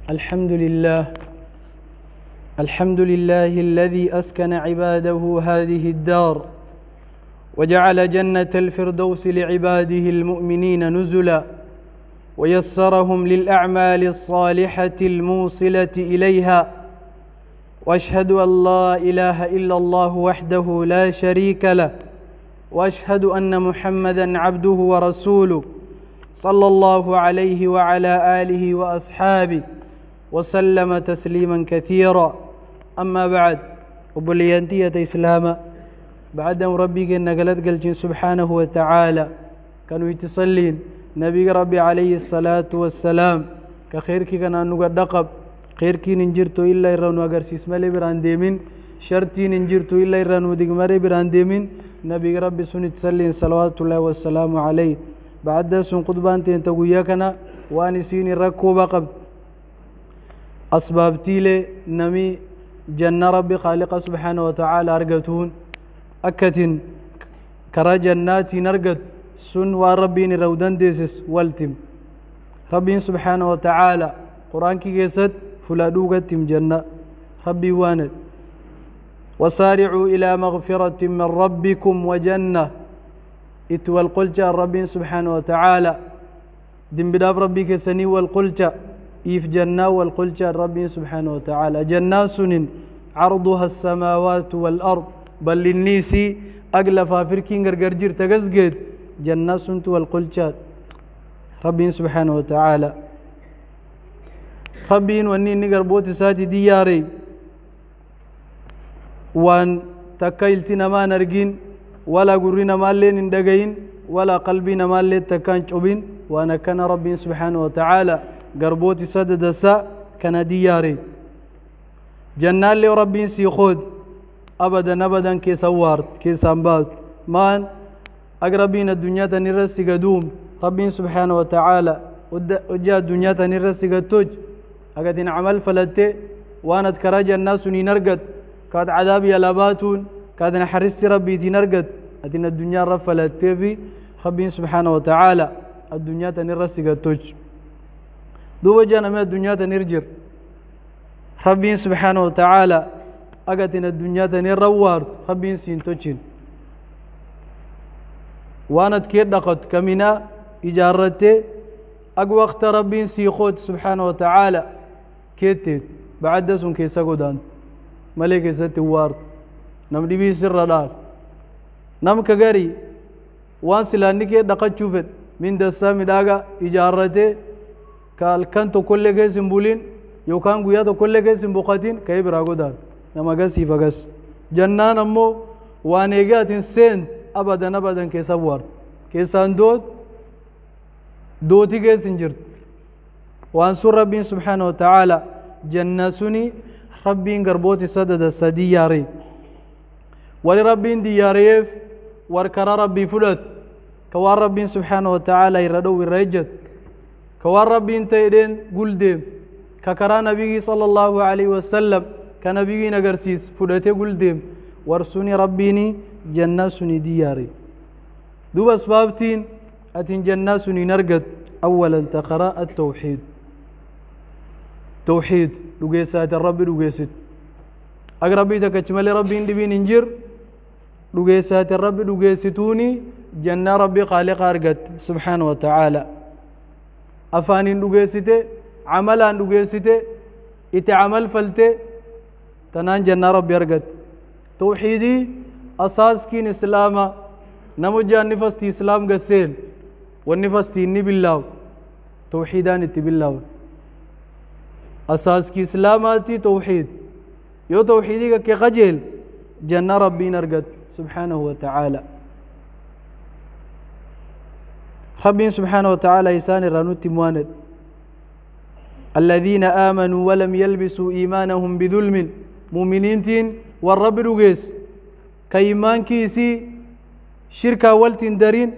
الحمد لله الذي أسكن عباده هذه الدار وجعل جنة الفردوس لعباده المؤمنين نزلا ويسرهم للأعمال الصالحة الموصلة إليها، وأشهد أن لا إله إلا الله وحده لا شريك له، وأشهد أن محمدًا عبده ورسوله صلى الله عليه وعلى آله وأصحابه وسلم تسليما كثيرا. أما بعد، وبليانتية إسلاما بعد ربي نقلت قلت سبحانه وتعالى كانوا يتصلين نبي ربي عليه الصلاة والسلام كخيرك كان نقدقب خيرك ننجرتو إلا يرانو أغر سيسمالي برانديمين شرطي ننجرتو إلا يرانو دقماري برانديمين نبي ربي سنة تسلين صلوات الله والسلام عليه. بعد سن قطبان تنتقوياكنا وانسيني ركو بقب أسباب تيلي نمي جنة ربي خالق سبحانه وتعالى أرقتون أكتن كرا جناتي نرقت سن وربين رودان ديسس والتم ربي سبحانه وتعالى قرآن كي جسد فلادوغة تم جنة ربي واند وسارعوا إلى مغفرة من ربكم وجنة إتوى القلجة ربي سبحانه وتعالى دم بداف ربي كسني والقلجة إف جنة والقلجة ربي سبحانه وتعالى جنات سنين عرضها السماوات والأرض بل للنيسي أقلفا فركين غرغرجير تغزقد جنات سنت والقلجة ربي سبحانه وتعالى ربي واني نقر بوتي ساتي دياري وان تكايلتنا ما نرقين ولا قرنا ما لين ندقين ولا قلبنا ما لين تكان شوبين وانا كان ربي سبحانه وتعالى قربوتي سدد الساء كان دياري جنة اللي ربي سيخود أبدا كيسوارت كيسامبات مان أقربين الدنيا تنرسي قدوم ربي سبحانه وتعالى وجاء الدنيا تنرسي قدوج أقدين عمل فلتي وانا تكراج الناس نرقد كاد عذابي لاباتون كاد نحرس ربي تنرقد أدين الدنيا رفلتي في ربي سبحانه وتعالى الدنيا تنرسي قدوج دو جانا من الدنيا تنرجر ربي سبحانه وتعالى أقدين الدنيا تنروار ربي سينتوشين وانا تكير دقت كمنا إجارتي أقوى ربي سيخوت سبحانه وتعالى كيتت بعد سن كيسا قدان ملك ستي وارد نم دبي سر دار نم كغري وانسلاني كي دقت شوفت من دسامي داغا إجارتي قال كنتو كل كيسن بولين يو كان قيادو كل كيسن بوقاتين كي براغو دار نما غسي فغس جنان أمو وانيغات سين أبدا كيسا وارد كيسان دوتي كيسن جرت وانصر ربي سبحانه وتعالى جنة سني ربي قربوتي سدد السدياري ولربي دياريف وركر ربي فلت كوار ربي سبحانه وتعالى يردو الرجت كوار ربي انتيدين قلدم ككرا نبي صلى الله عليه وسلم كنبي نقرسيس فلتي قلدم ورسوني ربيني جنة سني دياري دوب أسبابتين أتين جنة سني نرقد أولا تقرأ التوحيد توحيد لقيسات الرب لقيست أقربي تكتمل ربي اندبين انجر لقيسات الرب لقيستوني جنة ربي خالق أرقد سبحانه وتعالى أفاني لقيسته عملا لقيسته إتعمل فلته تنان جنة ربي أرقد توحيدي أساس كين إسلاما نمجا نفستي إسلام قسين والنفستي إني بالله توحيدان إتي بالله أساس كي إسلاماتي توحيد يو توحيدي كي خجل جنة ربي نرقد سبحانه وتعالى ربي سبحانه وتعالى إسان رانوتي مواند الذين آمنوا ولم يلبسوا إيمانهم بظلم مؤمنين تين والرب رقيس كإيمان كيسي شركة والتين دارين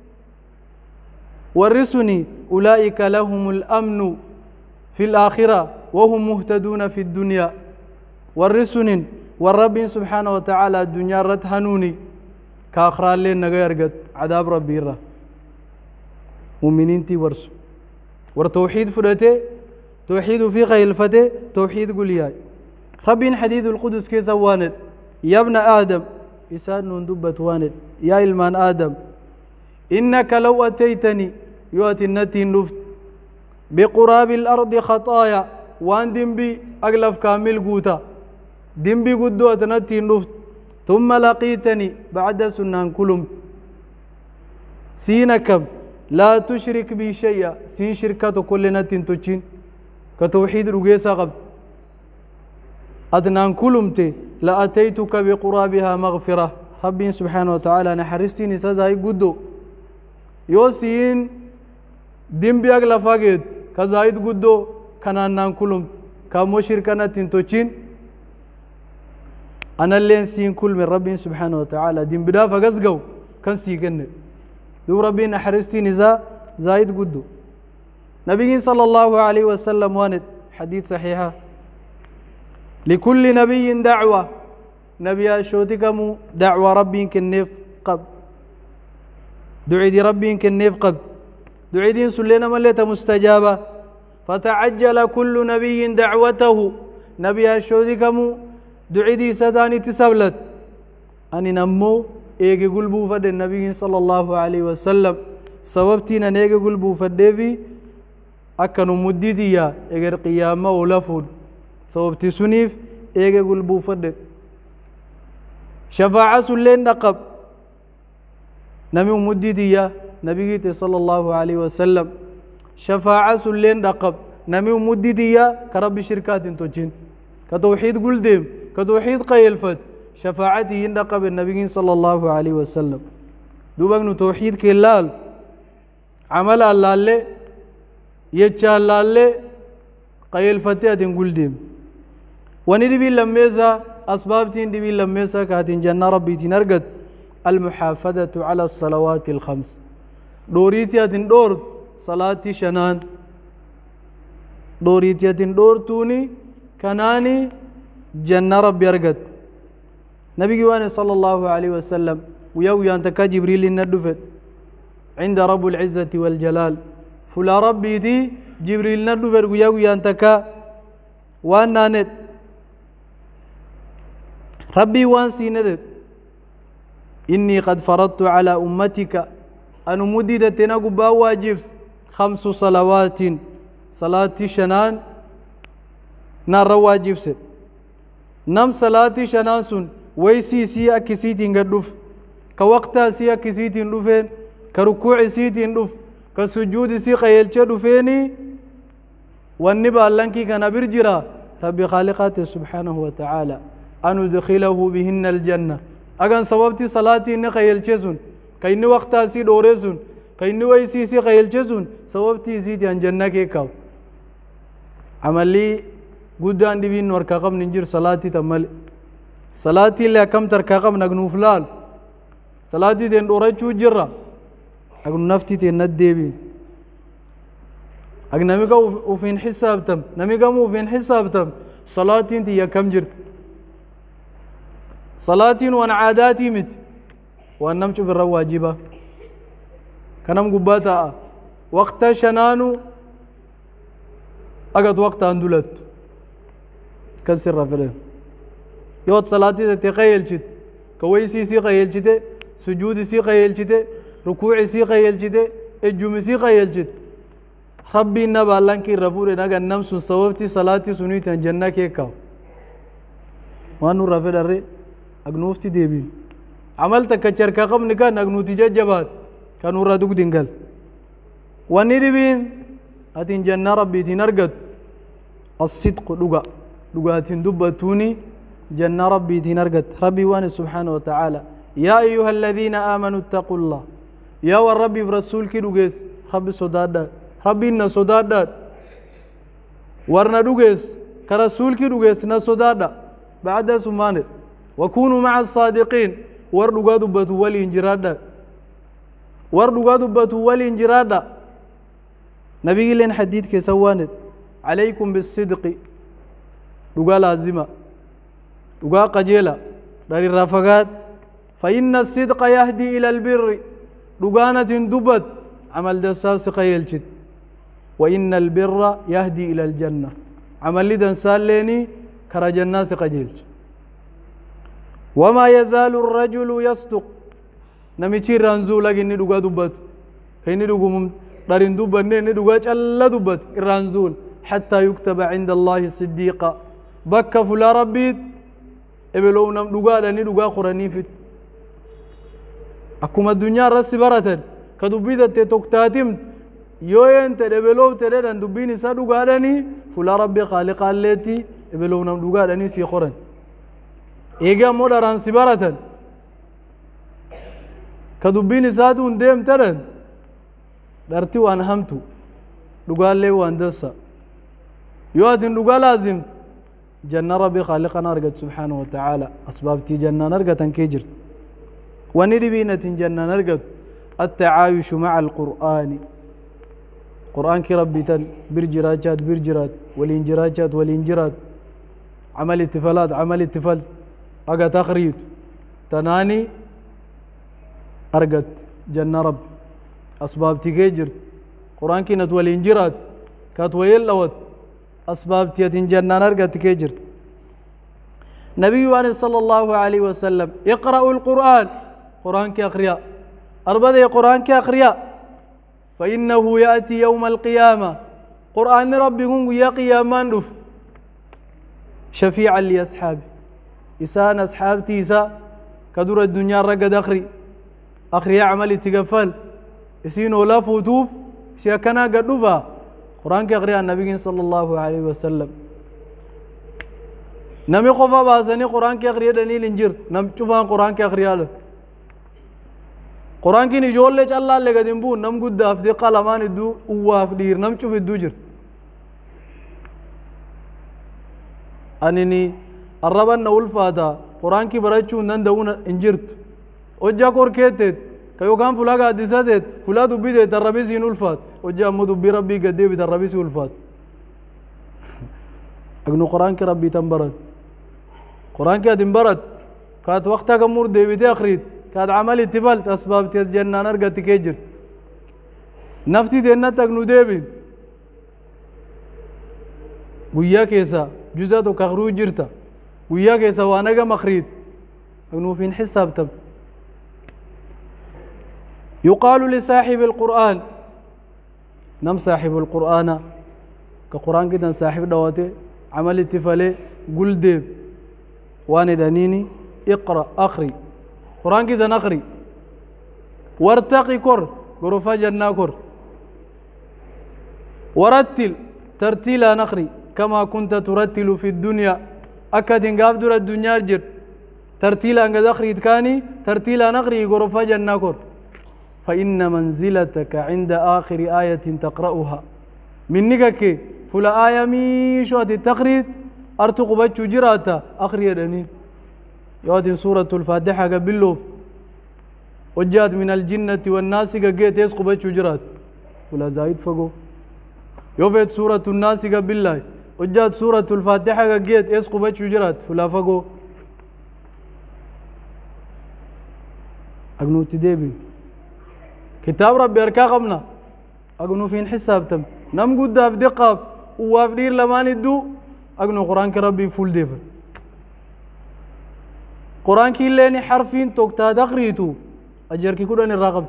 ورسني أولئك لهم الأمن في الآخرة وهم مهتدون في الدنيا ورسن والرب سبحانه وتعالى الدنيا رد هنوني كاخران لين نغيرقت عذاب ربي را مؤمنين تي ورسو ورتوحيد فرته توحيد في غير الفتى توحيد قل ياي ربي حديث القدس كيس واند يا ابن آدم إسان ندبت واند يا إلمان آدم إنك لو أتيتني يؤتي النتي النفت بقراب الأرض خطايا وان دنبي أغلف كامل قوتا دنبي قدو أتنتي النفت ثم لقيتني بعد سنان كلهم سينكم لا تشرك بي شيئا سين شركة كل نتين تجين كتوحيد رجيسا قبل أدنان كلمتي لأتيتك بقرابها مغفرة ربي سبحانه وتعالى نحرستي نسازاي قدو يوسين دين بيغلا فاقد كزايد قدو كنان كلم كامو شركة تنتوچين أنا اللي سين كل من ربي سبحانه وتعالى دين بدا فقزقو كان سيكن دو ربي نحرستي نزا زايد قدو نبي صلى الله عليه وسلم واند حديث صحيحة لكل نبي دعوة نبي شوتكم دعوة ربي كنف قب دعي ربي كنف قب دعي سلنا مليت مستجابة فتعجل كل نبي دعوته نبي شوتكم دعي سداني تسبلت أني نمو إيجي قلبو فد النبي صلى الله عليه وسلم سببتنا نيجي قلبو فد أكنوا مدتيا إجر قيامة ولفود سببتي سنيف إيجا قلبو فد شفاعة سلين نقب نمي مدتيا نبي صلى الله عليه وسلم شفاعة سلين نقب نمي مدتيا كرب شركات توجين كتوحيد قلدم كتوحيد قيلفت شفاعتي نقب النبي صلى الله عليه وسلم دوبك توحيد كلال عمل الله يجعل الله قيل فتاة نقول ديم وندبي لميزة أسباب تندبي لميزة كاتن جنة ربي تنرقد المحافظة على الصلوات الخمس دوريتيا تندور صلاة شنان دوريتيا تندور توني كناني جنة ربي يرقد نبي جواني صلى الله عليه وسلم ويوي أنت كجبريل الندفت عند رب العزة والجلال فلا ربي دي جبريل ندو فرقو يوي أنتكا وانا ند ربي وان سيند إني قد فرضت على أمتك أن مدد تنقب واجب 5 صلوات صلاة شنان نار واجب ست نم صلاة شنان سن ويسي سي أكسيتين قدوف كوقتا سي أكسيتين دوفين كركوع سيتين دوف كسجود سي قيلچه دفيني والنبا لنكي كان برجرا ربي خالقاته سبحانه وتعالى أن ادخله بهن الجنة أغان سببتي صلاتي إن قيلچه سن كإن وقتا سي دوري سن كإن ويسي سي قيلچه سن سببتي سيتي عن جنة كيكاو عملي قدان دي بين وركاقم ننجر صلاتي تمال صلاتي اللي كم تركاقم نغنو فلال صلاتي تين دوريچو جرا أقول نفتي تندبي أقول نميكا وفين حسابتم نميكا وفين حسابتم صلاتي انت يا كم جرت صلاتي وان عاداتي مت وان نمشي في الرواجبة كنم قباتا وقت شنانو أقد وقت أندلت كسر رفلين يوت صلاتي تتخيل جد كويسي سي خيل جد سجود سي خيل جد ركوع سي خيل جد الجمع سي خيل جد ربي نبا لانكي رفور نغا نمس سوبتي صلاتي سنيت جنة كيكاو وانو رفل الري اغنوفتي ديبي عملت كچر كقم نكا نغنوتي ججبات كانوا ردوك دينغل واني ديبين اتين جنة ربي تنرقد الصدق لغاتين دبتوني جنة ربي تنرقد ربي واني سبحانه وتعالى يا أيها الذين آمنوا اتقوا الله يا والرب برسول كي دوغيس ربي صدادات ربي إن صدادات ورنا دوغيس كرسول كي دوغيس نصدادا بعد سمان وكونوا مع الصادقين وردوغا دبتو ولي انجرادا وردوغا دبتو ولي انجرادا نبي لين حديث كي سواند عليكم بالصدق دوغا لازمة دوغا قجيلة داري الرافقات فإن الصدق يهدي إلى البر دوغانة دبت عمل دساس قيلشت وإن البر يهدي إلى الجنة عمل لدن ساليني كرا جناس قجيلج وما يزال الرجل يصدق نمشي رانزو لكن ندوغا دبت كي ندوغو دارين دبت ندوغا جلا دبت الرانزول حتى يكتب عند الله صديقا بك فلا ربي ابلو نم دوغا دني دوغا قراني فيت أكما الدنيا رسي براتن كدبيدة تكتاتم يوين تدبلو تدن دبيني سا دوغا دني فلا ربي خالق التي ابلو نم دوغا دني سي قران إيجا مودران سبارتن كدبيني ساتون ديم ترن درتي وان همتو دوغال لي وان دسا يواتن دوغا لازم جنة ربي خالقنا رجت سبحانه وتعالى أسباب تي جنة نرجت كيجر وندي بينة جنة نرجت التعايش مع القرآن قرآن كي ربي تن برجراجات برجرات والإنجراجات والإنجرات عمل اتفالات عمل اتفال أجا تخريط تناني أرجت جنة رب أسباب تيجر قرآن كي نتولي إنجرات كاتويل لوت أسباب تيتين جنة أرجت تيجر نبي صلى الله عليه وسلم اقرأوا القرآن قرآن كي أقرياء أربدي قرآن كي أقرياء فإنه يأتي يوم القيامة قرآن ربكم يا قيامان دف شفيعا لأصحابه إسان أصحابتي إسا كدور الدنيا رقد أخري عملي تقفل يسين ولا فوتوف سيكنا قدوفا قرآن كأخري النبي صلى الله عليه وسلم نمي قفا باسني قرآن كأخري دنيل انجر نم شوفان قرآن كأخري هذا قرآن كي نجول لك الله اللي قد ينبون نم قد أفدي قلمان الدو أواف دير نم شوف الدو جر أنني الربان نقول فاتا قرآن كي براتشو نندون انجرت وجا كور كيتت كيو كان فلا قاعد يسدد فلا دبيت الربيسي نولفات وجا مو دبي ربي قد يبي الربيسي ولفات أجنو قرآن كي ربي تنبرد قرآن كي تنبرد كانت وقتها كمور ديبي أخريد كانت عمل اتفال أسباب تيجنا نرجع تكجر نفتي تنا تجنو ديبي ويا كيسا جزء كخروج جرتا ويا كيسا وانا جا مخريد أجنو فين حساب تب يقال لصاحب القرآن نم صاحب القرآن كقرآن كده صاحب دواته عمل اتفالي قل ديب وانا دانيني اقرأ أخري قرآن كده نخري وارتقي كر غرفة جنة كر ورتل ترتيلا نخري كما كنت ترتل في الدنيا أكد انقاف دور الدنيا جر ترتيلا انقاذ أخري تكاني ترتيلا نخري غرفة جنة كر فإن منزلتك عند آخر آية تقرأها منك فلا آية ميشو التقريد أرتق بچو جراتا آخر يدني يواتي سورة الفاتحة قبلوف وجات من الجنة والناس قيت يسقو بچو جرات فلا زايد فقو يوفيت سورة الناس قبل وجات سورة الفاتحة قيت يسقو بچو جرات فلا فقو أقنو تديبي كتاب ربي أركا قمنا أقنو فين حساب تم نم قد أفدي قاف وافدير لمان الدو أقنو قرآن كربي فول ديفر قرآن كي لاني حرفين توقتا دقريتو أجر كي كودان الرقب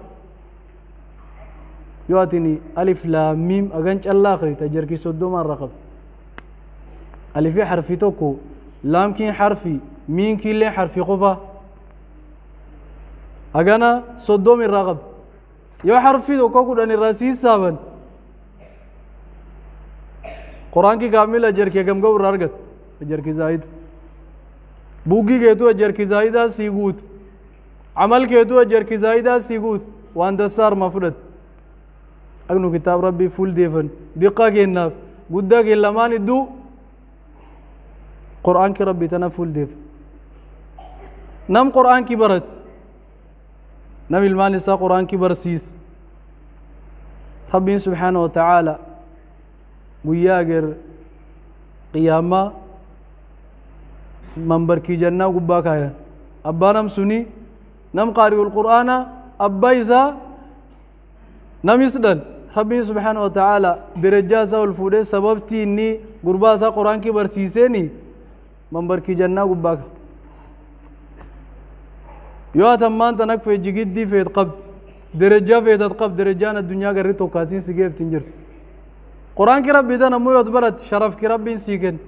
يواتيني ألف لام ميم أغنش الله أخريت أجر كي صدو ما الرقب ألفي حرفي توكو لام كي حرفي ميم كي لاني حرفي خفا أغانا صدو من الرقب يو حرفي توكو كودان الرسيس سابن قرآن كي كامل أجر كي كم قور رارغت أجر كي زايد بوغي كيتو أجر كي زايدا سيغوت عمل كيتو أجر كي زايدا سيغوت وان دسار مفرد أغنو كتاب ربي فول ديفن دقا كي الناف قدا كي اللمان الدو قرآن كي ربي تنا فول ديفن نم قرآن كي برد نم المان إسا قرآن كي برسيس ربي سبحانه وتعالى وياغر قيامة منبر كي جنة قبا كايا أبا نم سني نم قارئ القرآن أبا إذا نم يسدل ربي سبحانه وتعالى درجة سول فودي سببتي إني قربا سا قرآن كي برسيسيني من بركي جنة قباك يو تمان تنك في جيد دي في قبض درجة في قبض درجان الدنيا قريتو كاسين سيجيف تنجر قرآن كي ربي ده نمو يتبرد شرف كي ربي سيكن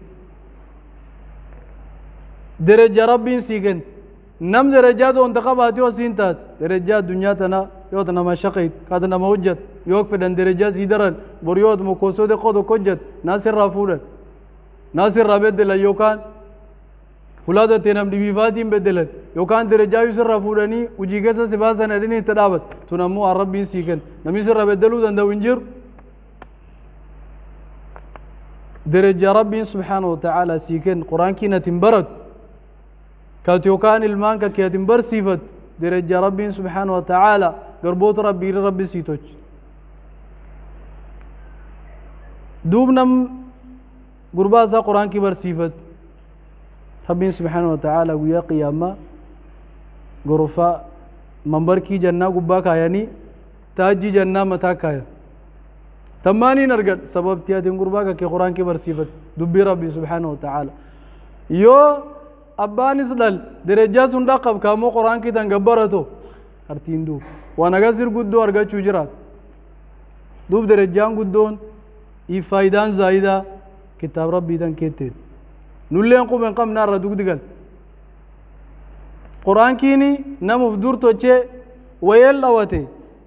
درجة ربي سيكن نم درجات وانتقابات يو سينتات درجات دنيا تنا يو تنا مشاقيت كاتنا موجد يوك فدن درجات سيدرن بريوت مكوسو دي قدو كجد ناصر رافولن ناصر رابدل يوكان فلادة تنم دي بيفاتين بدلن يوكان درجات يسر رافولني وجيكسا سباسا نديني تدابت تنمو الربي سيكن نمي سر رابدلو دن دوينجر درجة ربي سبحانه وتعالى سيكن قرآن كينا تنبرد كاتيوكان المانكا كياتن برسيفت درجة ربي سبحانه وتعالى قربوت ربي سيتوج دوبنم قرباسا قرآن كي برسيفت ربي سبحانه وتعالى ويا قيامة غرفا منبر كي جنة قباكا يعني تاجي جنة متاكا تماني نرقل سبب تياتن قرباكا كي قرآن كي برسيفت دبي ربي سبحانه وتعالى يو أبان إسلال درجة سندقب كامو قرآن كي تنقبرتو أرتين دوب وانا قصير قدو أرقا چوجرات دوب درجان قدون إفايدان زايدة كتاب ربي تنكتين نولين قوم قم نار دوك دقل قرآن كيني نمو فدور توچه ويلا واتي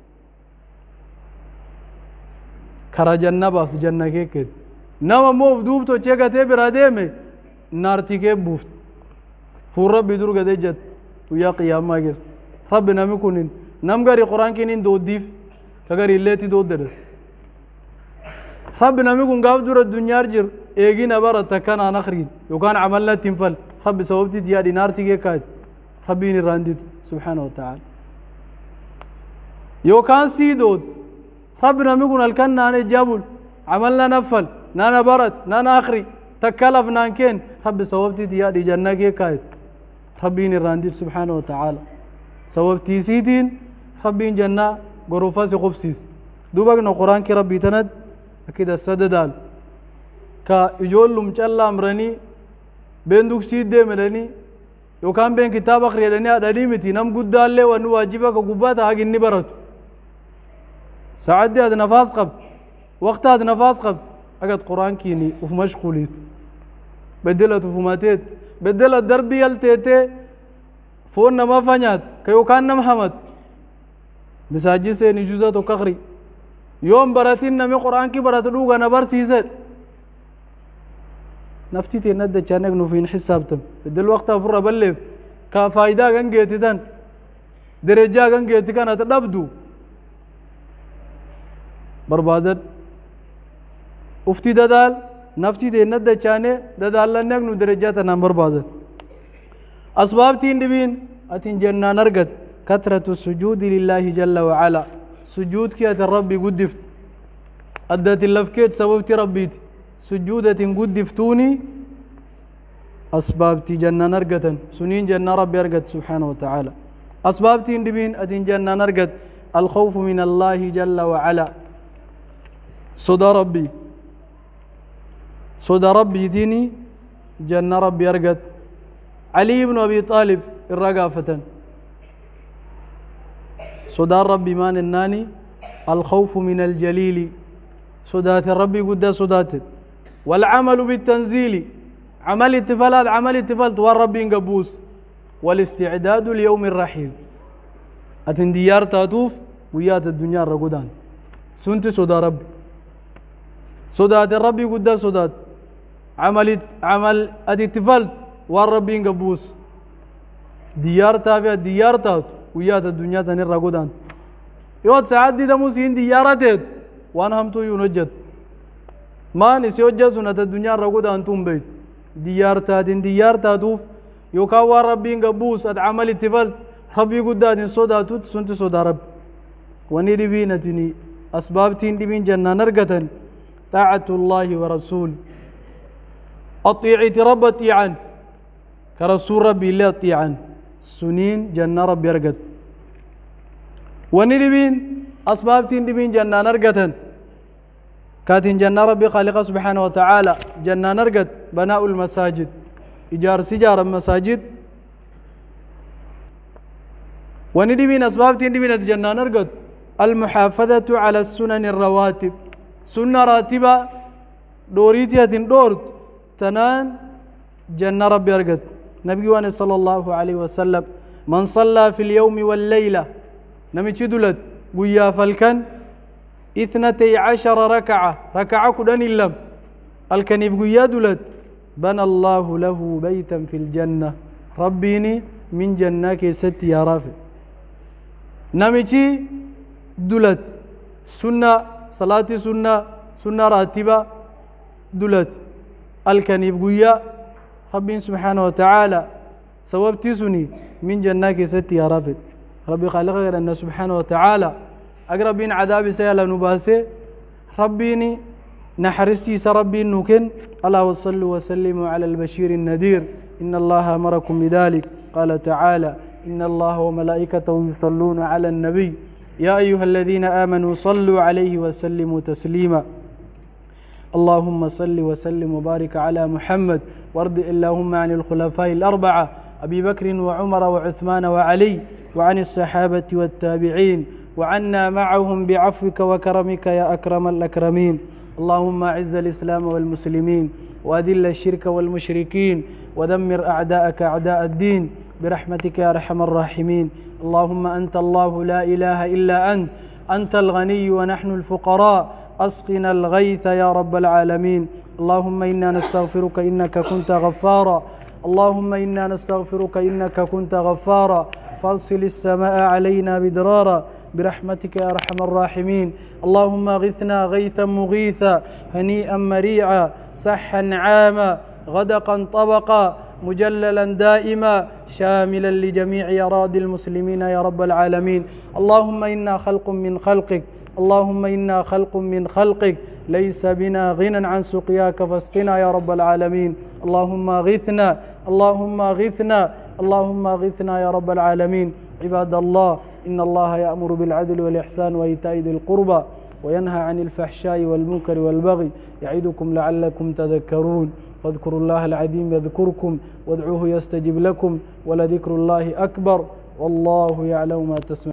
كرا جنة بافت جنة كيكت نمو مو فدوب توچه كته برادي میں نارتي كيب بوفت فور ربي دور قد جت ويا قيام ماجر ربنا مكونين نم غاري قرآن كينين دو ديف كغاري الليتي دو درس ربنا مكون قاف دور الدنيا رجر ايجين أبارة تكان نخرين وكان عملنا تنفل رب سوبتي تيادي نار تيجي كاد ربي نراندد سبحانه وتعالى يو كان سيدود ربنا مكون الكن نانا جابل عملنا نفل نانا برت نانا أخري تكلف نانكين رب سوبتي تيادي جنة كاد ربي نراندد سبحانه وتعالى سوبتي سيدين ربي جنة غرفة سقبسيس دوبك القرآن كي ربي تند أكيد السددال كا يجول مجلا أمرني بين دوك سيد ده مرني يوكان بين كتاب آخر يدني أدري متي نم قد دالله وانو واجبه كقبات هاجي نبرت ساعد هذا نفاس قب وقت هذا نفاس قب أكيد قرآن كيني وفي مشغوليت بدلت وفماتيت بدلت دربي التيتي فون ما فنيات كيوكان محمد مساجد سه نجوزة وكخري يوم براتين نمي قرآن كي براتلوغا نبر سيزت نفتي تند جانك نوفين حسابتم بدل وقت افر بلف كفايدة غنجيتن درجة غنجيت كانت تدبدو بربادت افتي ددال نفتي تند جانه ددال لنك نو درجات نمبر بعد اسباب تين دبين اتين جنة نرقد كثرة السجود لله جل وعلا سجود كيات الرب قدفت أدت اللفكيت سببت ربيتي سجودة قدفتوني أسباب جنة نرقة سنين جنة ربي أرقت سبحانه وتعالى أسباب دبين أتين جنة نرقت الخوف من الله جل وعلا صدى ربي ديني جنة ربي أرقت علي بن أبي طالب الرقافة صدى ربي مان الناني الخوف من الجليل صدات الربي قد صدات والعمل بالتنزيل عمل اتفالت والربي قبوس والاستعداد ليوم الرحيل أتن ديار تاتوف ويات الدنيا الرقودان سنت صدى ربي صدات الربي قد صدات عمل اتفالت والربي قبوس ديار تافيا ديار تات ويات الدنيا تنير رقودان يوت ساعات دي دموسين ديارتت وانا همتو ينجد ما نسي وجه سنة الدنيا رقود أنتم بيت ديار تاتوف يوكاوا ربي قبوس عمل اتفال ربي قدات صدا توت سنت صدا رب وني دبينتني أسباب تين دبين جنة نرقة طاعة الله ورسول أطيعت رب أطيعا كرسول ربي لا أطيعا سنين جنة ربي يرقد وني دبين أسباب تين دبين جنة نرقة كاتن جنة ربي خالق سبحانه وتعالى جنة نرقد بناء المساجد إيجار سجار المساجد وندي من أسباب تندي من الجنة نرقد المحافظة على السنن الرواتب سنة راتبة دوريتها دورت تنان جنة ربي أرقد نبي صلى الله عليه وسلم من صلى في اليوم والليلة نمي تدلت قيا فالكن 12 ركعة كدن اللم الكنيف قيا دلت بنى الله له بيتا في الجنة ربيني من جنة ست يا رافع نمي دلت سنة صلاة سنة راتبة دلت الكنيف قيا ربي سبحانه وتعالى سوابتي سني من جنة ست يا رافع ربي خالق أن سبحانه وتعالى أقربين عذاب سيالا نباسي ربيني نحرستي سربي نكن ألا وصلوا وسلموا على البشير النذير إن الله أمركم بذلك قال تعالى إن الله وملائكته يصلون على النبي يا أيها الذين آمنوا صلوا عليه وسلموا تسليما اللهم صل وسلم وبارك على محمد وارض اللهم عن الخلفاء الأربعة أبي بكر وعمر وعثمان وعلي وعن الصحابة والتابعين وعنا معهم بعفوك وكرمك يا أكرم الأكرمين اللهم أعز الإسلام والمسلمين وأذل الشرك والمشركين ودمر أعداءك أعداء الدين برحمتك يا أرحم الراحمين اللهم أنت الله لا إله إلا أنت الغني ونحن الفقراء أسقنا الغيث يا رب العالمين اللهم إنا نستغفرك إنك كنت غفارا اللهم إنا نستغفرك إنك كنت غفارا فارسل السماء علينا بدرارا برحمتك يا أرحم الراحمين اللهم غثنا غيثا مغيثا هنيئا مريعا سحا عاما غدقا طبقا مجللا دائما شاملا لجميع أراضي المسلمين يا رب العالمين اللهم إنا خلق من خلقك اللهم إنا خلق من خلقك ليس بنا غنى عن سقياك فاسقنا يا رب العالمين اللهم غثنا اللهم غثنا اللهم غثنا يا رب العالمين عباد الله إن الله يأمر بالعدل والإحسان وإيتاء ذي القربى وينهى عن الفحشاء والمنكر والبغي يعظكم لعلكم تذكرون فاذكروا الله العظيم يذكركم وادعوه يستجب لكم ولذكر الله أكبر والله يعلم ما تسمعون